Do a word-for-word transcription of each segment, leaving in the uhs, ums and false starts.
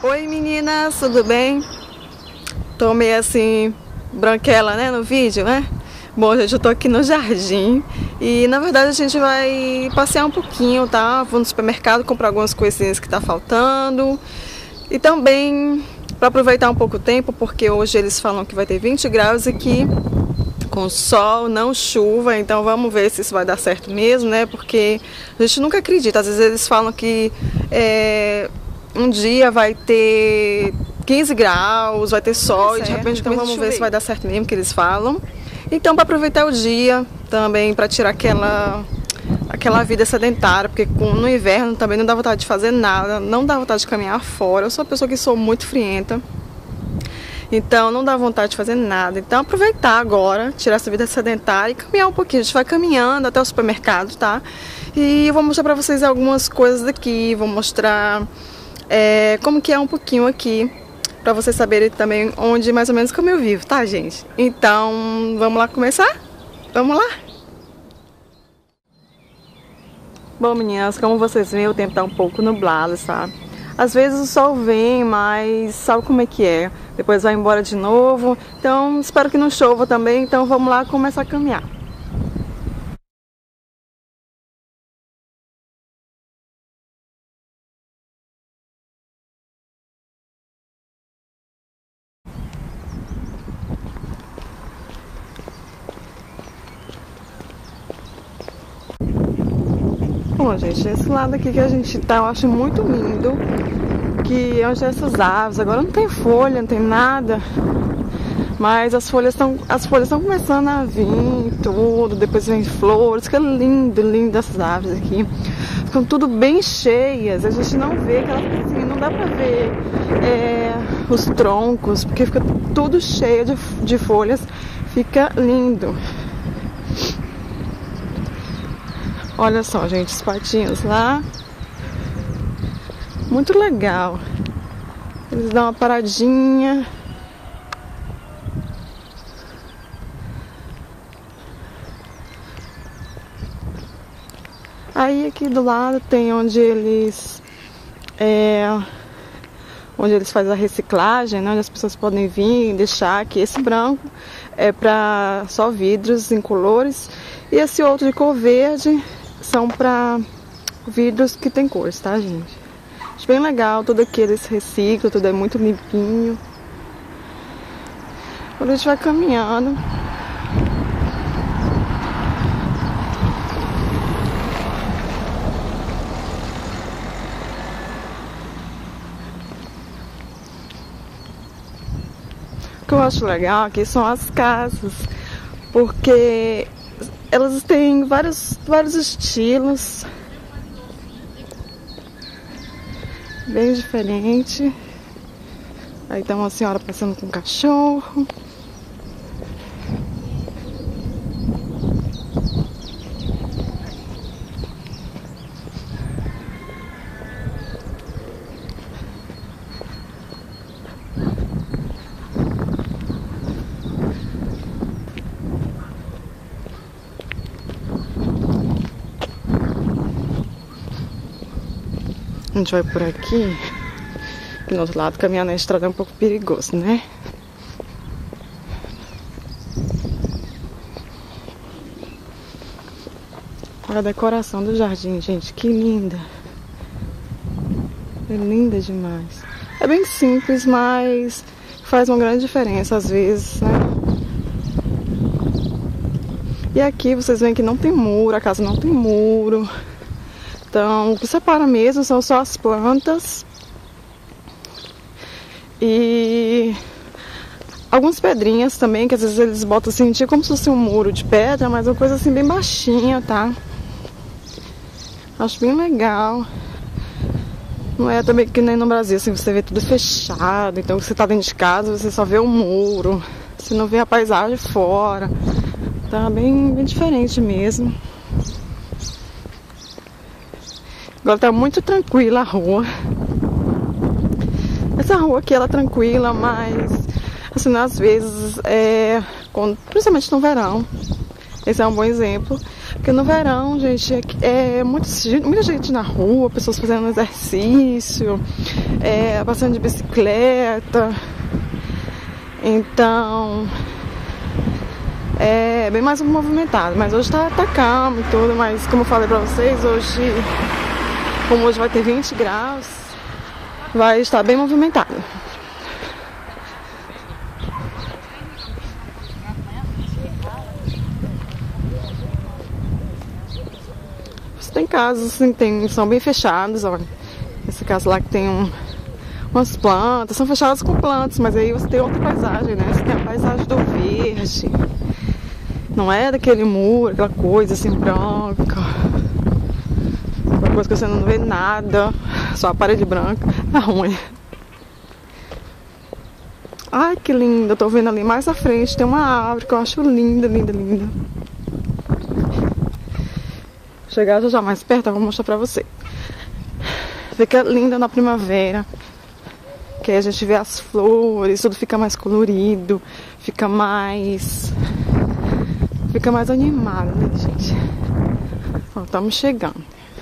Oi meninas, tudo bem? Tô meio assim, branquela, né, no vídeo, né? Bom, gente, eu tô aqui no jardim e na verdade a gente vai passear um pouquinho, tá? Vou no supermercado comprar algumas coisinhas que tá faltando e também para aproveitar um pouco o tempo, porque hoje eles falam que vai ter vinte graus aqui, com sol, não chuva, então vamos ver se isso vai dar certo mesmo, né? Porque a gente nunca acredita, às vezes eles falam que é, um dia vai ter quinze graus, vai ter sol, é e de repente então vamos ver se vai dar certo mesmo que eles falam. Então, para aproveitar o dia, também para tirar aquela, aquela vida sedentária, porque com, no inverno também não dá vontade de fazer nada, não dá vontade de caminhar fora. Eu sou uma pessoa que sou muito frienta, então não dá vontade de fazer nada. Então, aproveitar agora, tirar essa vida sedentária e caminhar um pouquinho. A gente vai caminhando até o supermercado, tá? E eu vou mostrar para vocês algumas coisas daqui, vou mostrar é, como que é um pouquinho aqui, para vocês saberem também onde mais ou menos como eu vivo, tá, gente? Então, vamos lá começar? Vamos lá? Bom, meninas, como vocês veem, o tempo tá um pouco nublado, sabe? Às vezes o sol vem, mas sabe como é que é? Depois vai embora de novo. Então, espero que não chova também. Então, vamos lá começar a caminhar. Bom, gente, esse lado aqui que a gente tá, eu acho muito lindo, que é onde essas árvores, agora não tem folha, não tem nada, mas as folhas estão as folhas estão começando a vir, tudo, depois vem flores, fica lindo, lindo essas árvores aqui, ficam tudo bem cheias, a gente não vê, que elas, assim, não dá pra ver é, os troncos, porque fica tudo cheio de, de folhas, fica lindo. Olha só, gente, os patinhos lá. Muito legal. Eles dão uma paradinha. Aí aqui do lado tem onde eles é, onde eles fazem a reciclagem, né? Onde as pessoas podem vir e deixar aqui. Esse branco é para só vidros incolores e esse outro de cor verde são para vidros que tem cores, tá, gente? Acho bem legal, tudo aqui eles reciclam, tudo é muito limpinho. Quando a gente vai caminhando, o que eu acho legal aqui são as casas, porque elas têm vários, vários estilos, bem diferente. Aí tem uma senhora passando com um cachorro. A gente vai por aqui, e no outro lado caminhar na estrada é um pouco perigoso, né? Olha a decoração do jardim, gente, que linda! É linda demais. É bem simples, mas faz uma grande diferença às vezes, né? E aqui vocês veem que não tem muro, a casa não tem muro. Então, o que separa mesmo são só as plantas e algumas pedrinhas também, que às vezes eles botam assim, tipo como se fosse um muro de pedra, mas uma coisa assim bem baixinha, tá? Acho bem legal. Não é também que nem no Brasil, assim, você vê tudo fechado, então você tá dentro de casa, você só vê o muro, você não vê a paisagem fora. Tá bem, bem diferente mesmo. Agora tá muito tranquila a rua. Essa rua aqui ela é tranquila, mas assim, às vezes, é, quando, principalmente no verão, esse é um bom exemplo. Porque no verão, gente, é, é muito, muita gente na rua, pessoas fazendo exercício, é, passando de bicicleta. Então é bem mais movimentado. Mas hoje tá, tá calmo e tudo. Mas como eu falei pra vocês, hoje, como hoje vai ter vinte graus, vai estar bem movimentado. Tem casas assim, tem, são bem fechadas, olha. Essa casa lá que tem um, umas plantas, são fechadas com plantas, mas aí você tem outra paisagem, né? Você tem a paisagem do verde. Não é daquele muro, aquela coisa assim branca. Uma coisa que você não vê nada, só a parede branca. É ruim. Ai, que linda. Eu tô vendo ali mais à frente, tem uma árvore que eu acho linda, linda, linda. Chegar já, já mais perto, eu vou mostrar pra você. Fica linda na primavera, que aí a gente vê as flores, tudo fica mais colorido, fica mais fica mais animado, né, gente? Ó, estamos chegando.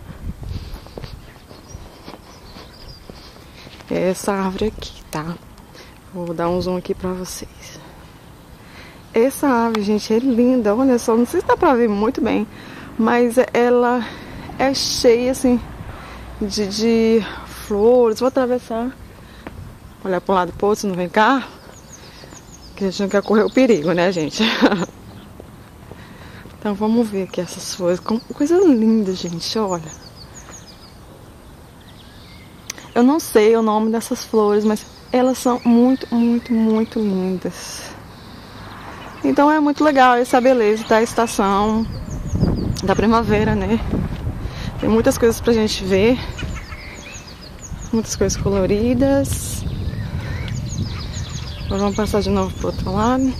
É essa árvore aqui, tá? Vou dar um zoom aqui pra vocês. Essa árvore, gente, é linda. Olha só, não sei se dá pra ver muito bem, mas ela é cheia, assim, de, de flores. Vou atravessar. Olhar para um lado e pro outro, se não vem carro. Que a gente não quer correr o perigo, né, gente? Então vamos ver aqui essas flores. Coisa linda, gente, olha. Eu não sei o nome dessas flores, mas elas são muito, muito, muito lindas. Então é muito legal essa beleza da estação da primavera, né? Tem muitas coisas pra gente ver, muitas coisas coloridas. Agora vamos passar de novo pro outro lado.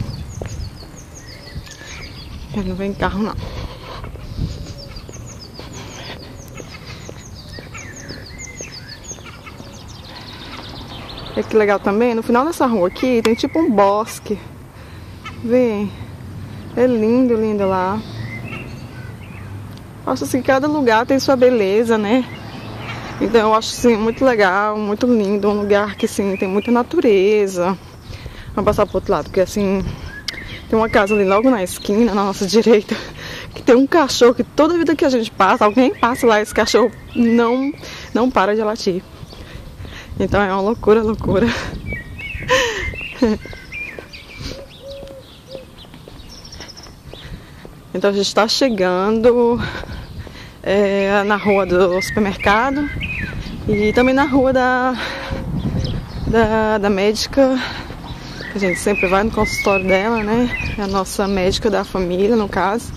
Não vem carro não. E que legal também, no final dessa rua aqui tem tipo um bosque. Vê, é lindo, lindo lá. Acho assim que cada lugar tem sua beleza, né? Então eu acho assim muito legal, muito lindo, um lugar que assim tem muita natureza. Vamos passar pro outro lado, porque assim tem uma casa ali logo na esquina, na nossa direita, que tem um cachorro que toda vida que a gente passa, alguém passa lá, esse cachorro não não para de latir. Então é uma loucura, loucura. Então a gente está chegando é, na rua do supermercado e também na rua da, da, da médica, que a gente sempre vai no consultório dela, né? É a nossa médica da família, no caso.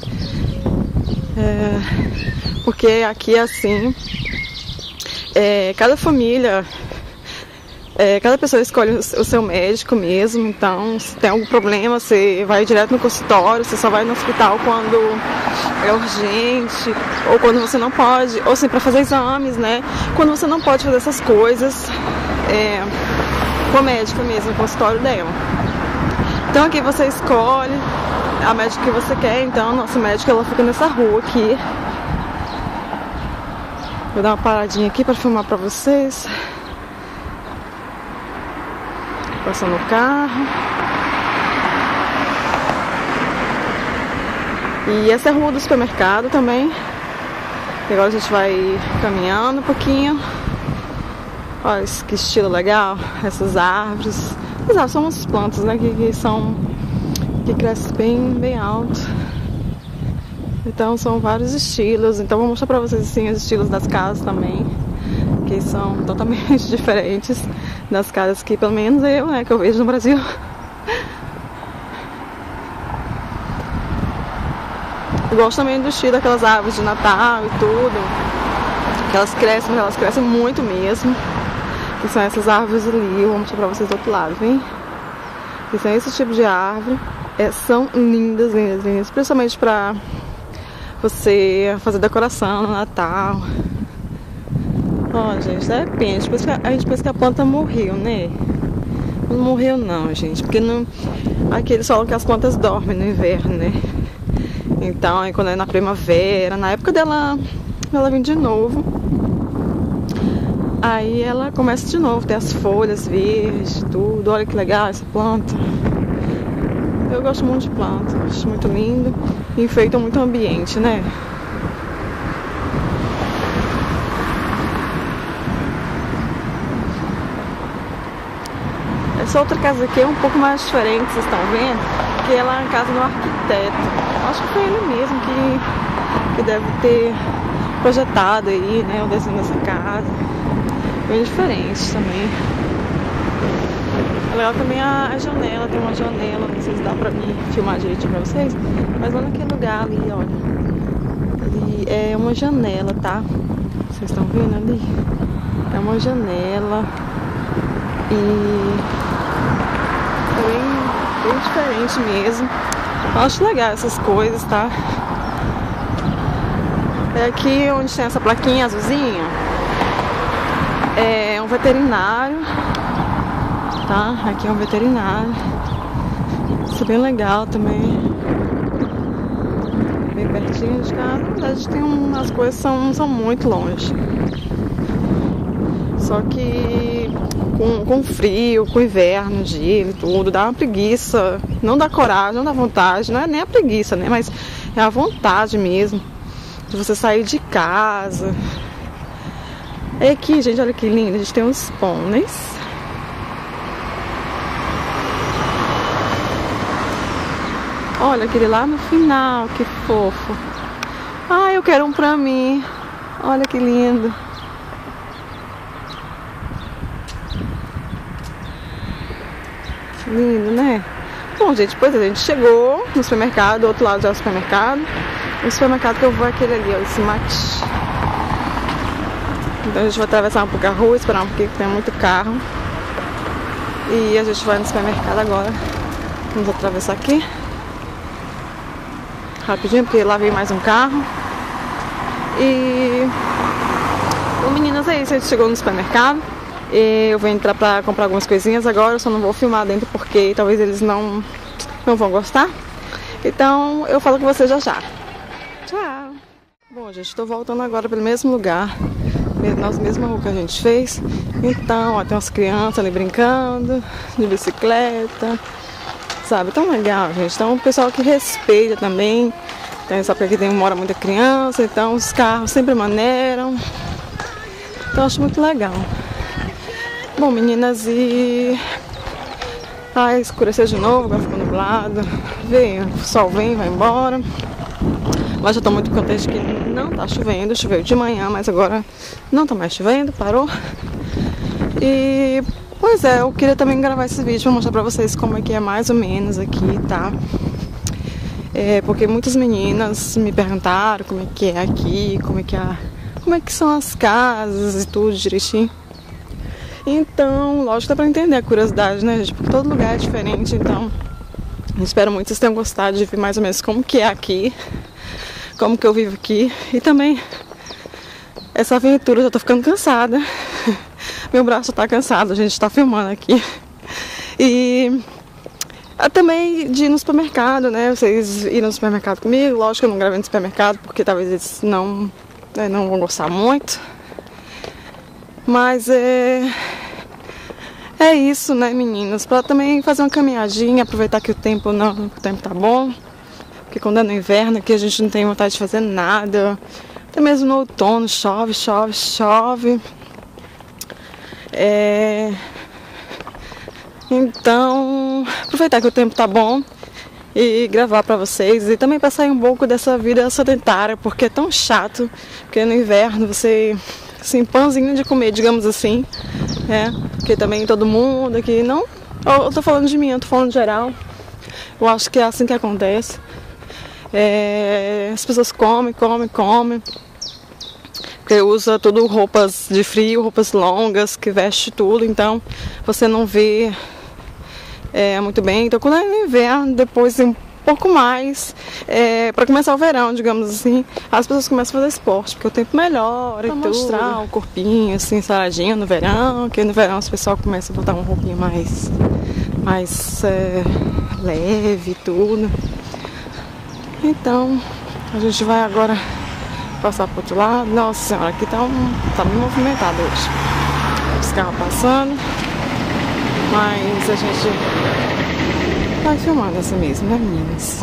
É, porque aqui é assim, é, cada família... É, cada pessoa escolhe o seu médico mesmo, então se tem algum problema você vai direto no consultório, você só vai no hospital quando é urgente, ou quando você não pode, ou sim para fazer exames, né? Quando você não pode fazer essas coisas, é, com a médica mesmo, no consultório dela. Então aqui você escolhe a médica que você quer, então a nossa médica ela fica nessa rua aqui. Vou dar uma paradinha aqui para filmar para vocês. Passando o carro. E essa é a rua do supermercado também. E agora a gente vai caminhando um pouquinho. Olha que estilo legal. Essas árvores. As árvores são umas plantas, né? Que, que são. Que crescem bem, bem alto. Então são vários estilos. Então vou mostrar pra vocês assim os estilos das casas também, que são totalmente diferentes das casas que pelo menos eu, né, que eu vejo no Brasil. Eu gosto também do estilo daquelas árvores de Natal e tudo, que elas crescem, mas elas crescem muito mesmo, que são essas árvores ali. Eu vou mostrar pra vocês do outro lado, vem? Que são esse tipo de árvore, é, são lindas, lindas, lindas, principalmente pra você fazer decoração no Natal. Ó, gente, de repente, a gente pensa que a planta morreu, né? Não morreu não, gente, porque não... aqui eles falam que as plantas dormem no inverno, né? Então, aí quando é na primavera, na época dela, ela vem de novo. Aí ela começa de novo, tem as folhas verdes, tudo. Olha que legal essa planta. Eu gosto muito de planta, acho muito lindo. E enfeita muito o ambiente, né? Essa outra casa aqui é um pouco mais diferente, vocês estão vendo? Que ela é a casa do arquiteto. Acho que foi ele mesmo que, que deve ter projetado aí, né, o desenho dessa casa. Bem diferente também. É legal também a, a janela, tem uma janela, não sei se dá pra mim filmar direitinho pra vocês, mas lá naquele lugar ali, olha, ali é uma janela, tá? Vocês estão vendo ali? É uma janela e é bem, bem diferente mesmo. Eu acho legal essas coisas, tá? É aqui onde tem essa plaquinha azulzinha, é um veterinário, tá? Aqui é um veterinário. Isso é bem legal também. Bem pertinho de casa. Na verdade tem umas coisas que são, são muito longe. Só que com, com frio, com inverno, gelo e tudo, dá uma preguiça. Não dá coragem, não dá vontade. Não é nem a preguiça, né? Mas é a vontade mesmo de você sair de casa. É aqui, gente, olha que lindo. A gente tem uns pôneis. Olha aquele lá no final, que fofo. Ah, eu quero um pra mim. Olha que lindo. Lindo, né? Bom, gente, depois a gente chegou no supermercado, do outro lado já é o supermercado. O supermercado que eu vou é aquele ali, ó, esse mate. Então a gente vai atravessar um pouco a rua, esperar um pouquinho, que tem muito carro. E a gente vai no supermercado agora. Vamos atravessar aqui rapidinho, porque lá vem mais um carro. E... Bom, meninas, é isso. A gente chegou no supermercado. Eu vou entrar pra comprar algumas coisinhas agora. Eu só não vou filmar dentro porque talvez eles não, não vão gostar. Então eu falo com vocês já já. Tchau! Bom, gente, estou voltando agora pelo mesmo lugar, nossa mesma rua que a gente fez. Então, ó, tem umas crianças ali brincando de bicicleta, sabe? Tão legal, gente. Então, o pessoal que respeita também. Então, só porque aqui tem, mora muita criança, então os carros sempre maneiram. Então, acho muito legal. Bom, meninas, e... Ai, escureceu de novo, agora ficou nublado. Vem, o sol vem, vai embora. Mas já estou muito contente que não tá chovendo. Choveu de manhã, mas agora não tá mais chovendo, parou. E, pois é, eu queria também gravar esse vídeo para mostrar pra vocês como é que é mais ou menos aqui, tá? É, porque muitas meninas me perguntaram como é que é aqui, como é que, é, como é que são as casas e tudo direitinho. Então, lógico que dá pra entender a curiosidade, né, gente? Porque todo lugar é diferente, então espero muito que vocês tenham gostado de ver mais ou menos como que é aqui, como que eu vivo aqui. E também essa aventura, eu já tô ficando cansada. Meu braço tá cansado, a gente tá filmando aqui. E também de ir no supermercado, né? Vocês irem no supermercado comigo. Lógico que eu não gravei no supermercado, porque talvez eles não, né, não vão gostar muito. Mas é... É isso, né, meninas? Pra também fazer uma caminhadinha, aproveitar que o tempo, não, o tempo tá bom. Porque quando é no inverno aqui a gente não tem vontade de fazer nada. Até mesmo no outono, chove, chove, chove. É... Então, aproveitar que o tempo tá bom e gravar pra vocês. E também pra sair um pouco dessa vida sedentária, porque é tão chato. Porque no inverno você... Assim, pãozinho de comer, digamos assim, é, porque também todo mundo aqui, não, eu tô falando de mim, eu tô falando de geral, eu acho que é assim que acontece, é, as pessoas comem, comem, comem, porque usa tudo roupas de frio, roupas longas, que veste tudo, então você não vê é, muito bem, então quando é no inverno, depois um pouco mais, é, para começar o verão, digamos assim, as pessoas começam a fazer esporte, porque o tempo melhora e tudo. Mostrar o corpinho assim, saradinho no verão, que no verão as pessoas começam a botar uma roupinha mais, mais é, leve e tudo. Então, a gente vai agora passar pro outro lado. Nossa senhora, aqui tá, um, tá bem movimentado hoje. Os carros passando. Mas a gente vai filmando assim mesmo, né, meninas?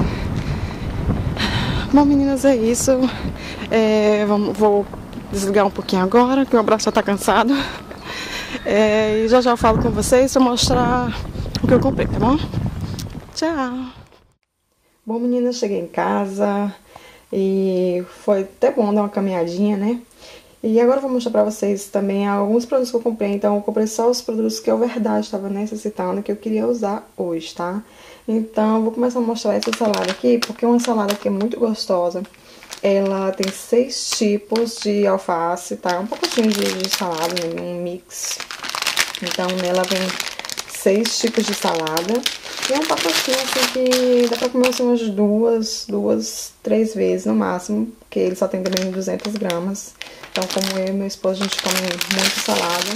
Bom, meninas, é isso. É, vamos, vou desligar um pouquinho agora, que o braço já tá cansado. É, e já já eu falo com vocês pra mostrar o que eu comprei, tá bom? Tchau! Bom, meninas, cheguei em casa e foi até bom dar uma caminhadinha, né? E agora eu vou mostrar pra vocês também alguns produtos que eu comprei. Então, eu comprei só os produtos que eu, verdade, estava necessitando, que eu queria usar hoje, tá? Então, eu vou começar a mostrar essa salada aqui, porque é uma salada que é muito gostosa. Ela tem seis tipos de alface, tá? Um pacotinho de, de salada, né? Um mix. Então, nela vem seis tipos de salada. E é um pacotinho assim que dá pra comer assim, umas duas, duas, três vezes no máximo. Porque ele só tem também duzentas gramas. Então, como eu e meu esposo, a gente come muito salada.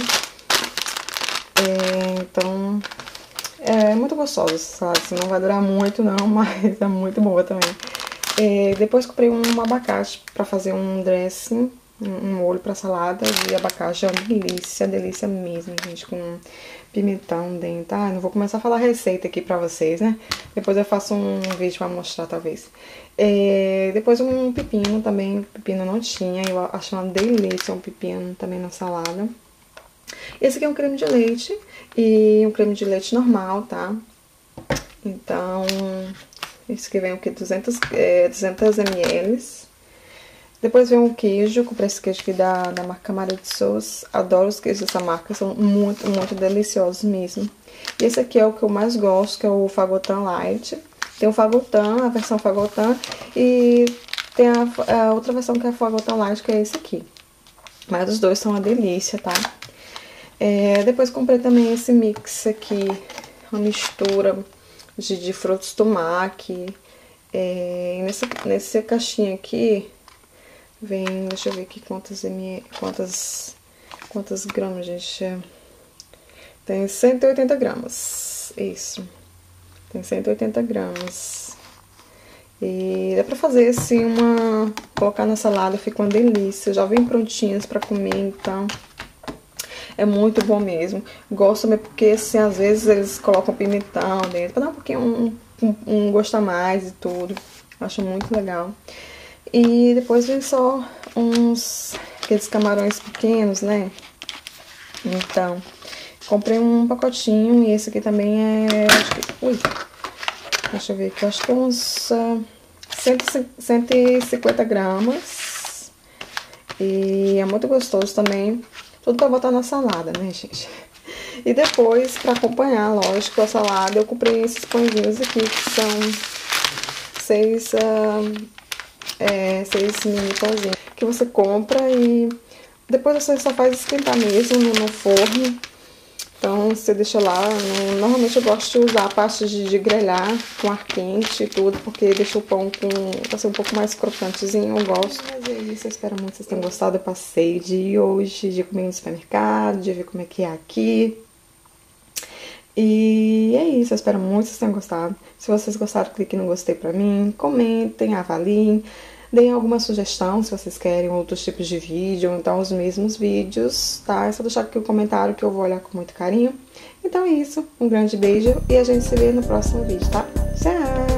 É, então, é muito gostosa essa salada. Assim, não vai durar muito não, mas é muito boa também. É, depois comprei um abacate pra fazer um dressing, um molho pra salada de abacate. É uma delícia, delícia mesmo, gente, com pimentão dentro. Ah, não vou começar a falar receita aqui pra vocês, né? Depois eu faço um vídeo pra mostrar, talvez. É, depois um pepino também, pepino não tinha, eu acho uma delícia um pepino também na salada. Esse aqui é um creme de leite, e um creme de leite normal, tá? Então, esse aqui vem o que? duzentos, é, duzentos mililitros. Depois vem um queijo, comprei esse queijo aqui da, da marca Maria de Souza. Adoro os queijos dessa marca, são muito, muito deliciosos mesmo. E esse aqui é o que eu mais gosto, que é o Fagotan Light. Tem o Fagotan, a versão Fagotan, e tem a, a outra versão que é a Fagotan Light, que é esse aqui. Mas os dois são uma delícia, tá? É, depois comprei também esse mix aqui, uma mistura de, de frutos do mac. É, nessa, nessa caixinha aqui vem, deixa eu ver aqui quantas ml, quantas, quantas gramas, gente. Tem cento e oitenta gramas, isso. Tem cento e oitenta gramas. E dá pra fazer assim uma... colocar na salada, fica uma delícia. Já vem prontinhas pra comer, então... é muito bom mesmo. Gosto também porque, assim, às vezes eles colocam pimentão dentro, pra dar um pouquinho, um, um, um gosto a mais e tudo. Acho muito legal. E depois vem só uns... aqueles camarões pequenos, né? Então... comprei um pacotinho e esse aqui também é... acho que, ui, deixa eu ver aqui, acho que é uns uh, cento e cinquenta gramas. E é muito gostoso também. Tudo pra botar na salada, né, gente? E depois, pra acompanhar, lógico, a salada, eu comprei esses pãezinhos aqui, que são seis, uh, é, seis mini pãozinhos. Que você compra e depois você só faz esquentar mesmo no forno. Então, você deixa lá, no, normalmente eu gosto de usar a pasta de, de grelhar com ar quente e tudo, porque deixa o pão com, pra ser um pouco mais crocantezinho, eu gosto. Mas é isso, eu espero muito que vocês tenham gostado do passeio de hoje, de comer no supermercado, de ver como é que é aqui. E é isso, eu espero muito que vocês tenham gostado. Se vocês gostaram, clique no gostei pra mim, comentem, avaliem. Deem alguma sugestão se vocês querem outros tipos de vídeo, ou então os mesmos vídeos, tá? É só deixar aqui o comentário que eu vou olhar com muito carinho. Então é isso, um grande beijo e a gente se vê no próximo vídeo, tá? Tchau!